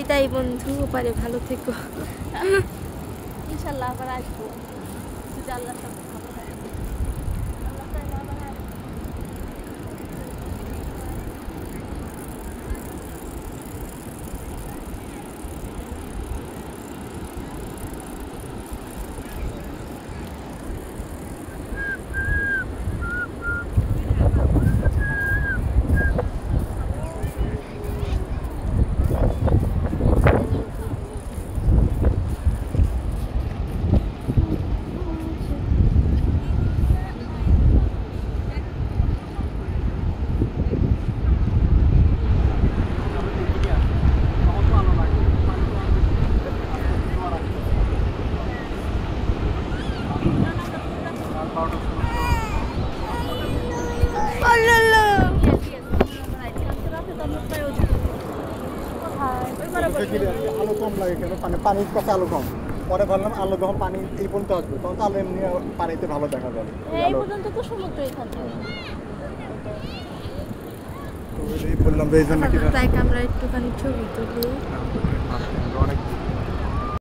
বিদায় বন্ধু, ওপারে ভালো থেকো। ইনশাআল্লাহ আবার আসবো যদি আল্লাহ সব ভালো থাকে। আল্লাহ তাআলা আবার আসবো। আলো কম লাগে কেন, পানির কাছে আলো কম। পরে ভাবলাম আলো যখন পানি এই পর্যন্ত আসবে তখন তো আলো এমনি পানিতে ভালো দেখা যাবে। এই পর্যন্ত তো সমুদ্রই থাকে। বললাম যে এই জন্য কি তাই আমরা একটুখানি ছবি তুলি। অনেক